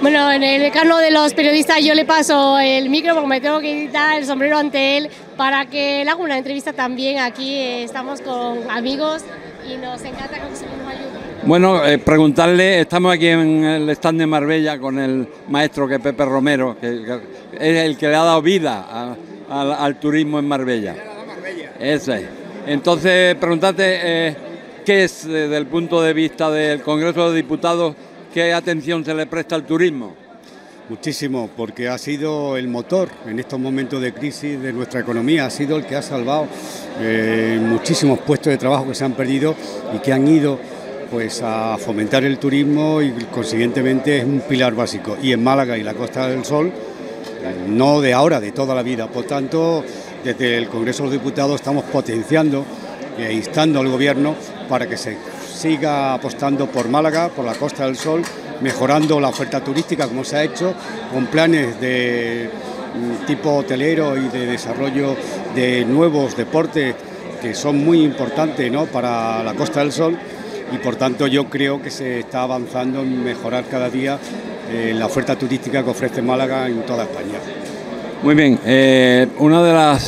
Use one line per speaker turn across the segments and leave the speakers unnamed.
Bueno, en el decano de los periodistas yo le paso el micro porque me tengo que quitar el sombrero ante él para que le haga una entrevista también. Aquí estamos con amigos y nos encanta que nos ayude.
Bueno, preguntarle, estamos aquí en el stand de Marbella con el maestro que es Pepe Romero, que es el que le ha dado vida al turismo en Marbella. Ese es. Entonces, preguntarte qué es, desde el punto de vista del Congreso de Diputados, qué atención se le presta al turismo.
Muchísimo, porque ha sido el motor en estos momentos de crisis de nuestra economía, ha sido el que ha salvado muchísimos puestos de trabajo que se han perdido y que han ido pues a fomentar el turismo y consiguientemente es un pilar básico. Y en Málaga y la Costa del Sol, no de ahora, de toda la vida. Por tanto, desde el Congreso de los Diputados estamos potenciando e instando al Gobierno para que se siga apostando por Málaga, por la Costa del Sol, mejorando la oferta turística como se ha hecho, con planes de tipo hotelero y de desarrollo de nuevos deportes que son muy importantes, ¿no?, para la Costa del Sol, y por tanto yo creo que se está avanzando en mejorar cada día la oferta turística que ofrece Málaga en toda España.
Muy bien, una de las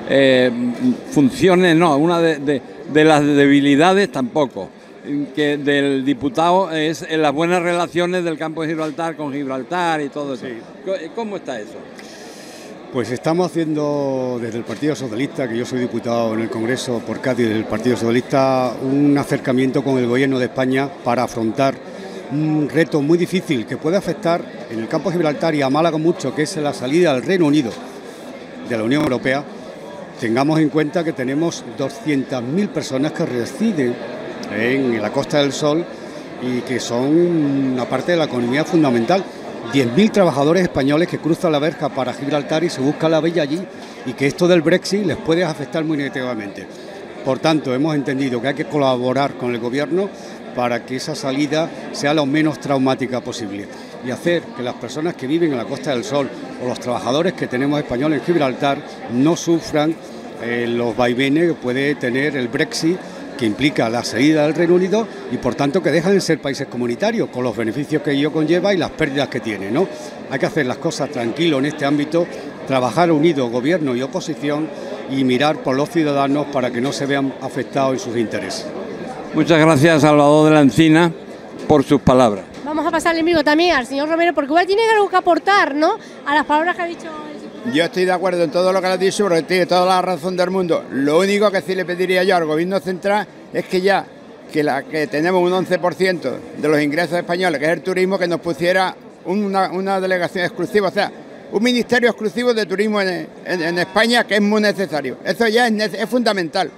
funciones, no, una de las debilidades tampoco, que del diputado es en las buenas relaciones del campo de Gibraltar con Gibraltar y todo eso. Sí. ¿Cómo está eso?
Pues estamos haciendo desde el Partido Socialista, que yo soy diputado en el Congreso por Cádiz del Partido Socialista, un acercamiento con el Gobierno de España para afrontar un reto muy difícil que puede afectar en el campo de Gibraltar y a Málaga mucho, que es la salida al Reino Unido de la Unión Europea. Tengamos en cuenta que tenemos 200.000 personas que residen en la Costa del Sol y que son una parte de la economía fundamental. 10.000 trabajadores españoles que cruzan la verja para Gibraltar y se buscan la vida allí, y que esto del Brexit les puede afectar muy negativamente. Por tanto, hemos entendido que hay que colaborar con el Gobierno para que esa salida sea lo menos traumática posible y hacer que las personas que viven en la Costa del Sol o los trabajadores que tenemos españoles en Gibraltar no sufran los vaivenes que puede tener el Brexit, que implica la salida del Reino Unido y por tanto que dejan de ser países comunitarios con los beneficios que ello conlleva y las pérdidas que tiene, ¿no? Hay que hacer las cosas tranquilo en este ámbito, trabajar unidos gobierno y oposición y mirar por los ciudadanos para que no se vean afectados en sus intereses.
Muchas gracias, Salvador de la Encina, por sus palabras.
Vamos a pasarle el micro también al señor Romero, porque igual tiene algo que aportar, ¿no?, a las palabras que ha dicho el diputado.
Yo estoy de acuerdo en todo lo que le ha dicho, porque tiene toda la razón del mundo. Lo único que sí le pediría yo al Gobierno central es que ya que tenemos un 11% de los ingresos españoles, que es el turismo, que nos pusiera una delegación exclusiva, o sea, un ministerio exclusivo de turismo en España, que es muy necesario. Eso ya es fundamental.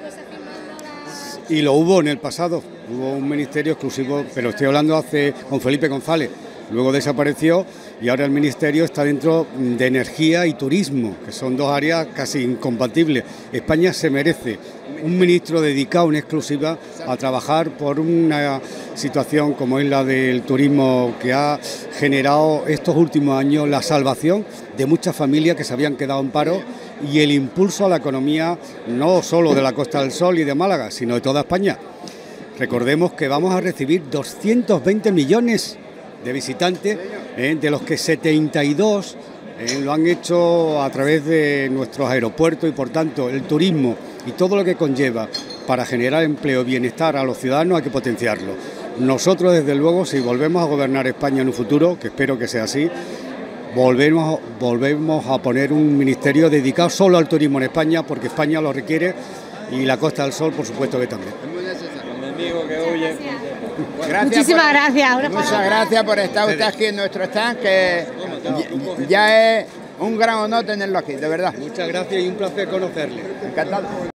Y lo hubo en el pasado, hubo un ministerio exclusivo, pero estoy hablando con Felipe González, luego desapareció y ahora el ministerio está dentro de energía y turismo, que son dos áreas casi incompatibles. España se merece un ministro dedicado en exclusiva a trabajar por una situación como es la del turismo, que ha generado estos últimos años la salvación de muchas familias que se habían quedado en paro y el impulso a la economía no solo de la Costa del Sol y de Málaga, sino de toda España. Recordemos que vamos a recibir 220 millones de visitantes, de los que 72 lo han hecho a través de nuestros aeropuertos, y por tanto el turismo y todo lo que conlleva para generar empleo y bienestar a los ciudadanos hay que potenciarlo. Nosotros, desde luego, si volvemos a gobernar España en un futuro, que espero que sea así, volvemos a poner un ministerio dedicado solo al turismo en España, porque España lo requiere y la Costa del Sol, por supuesto, que también.
Es muy necesario.
Mi amigo que huye.
Muchísimas gracias.
Muchas gracias por estar usted aquí en nuestro stand, que ya es un gran honor tenerlo aquí, de verdad.
Muchas gracias y un placer conocerle.
Encantado.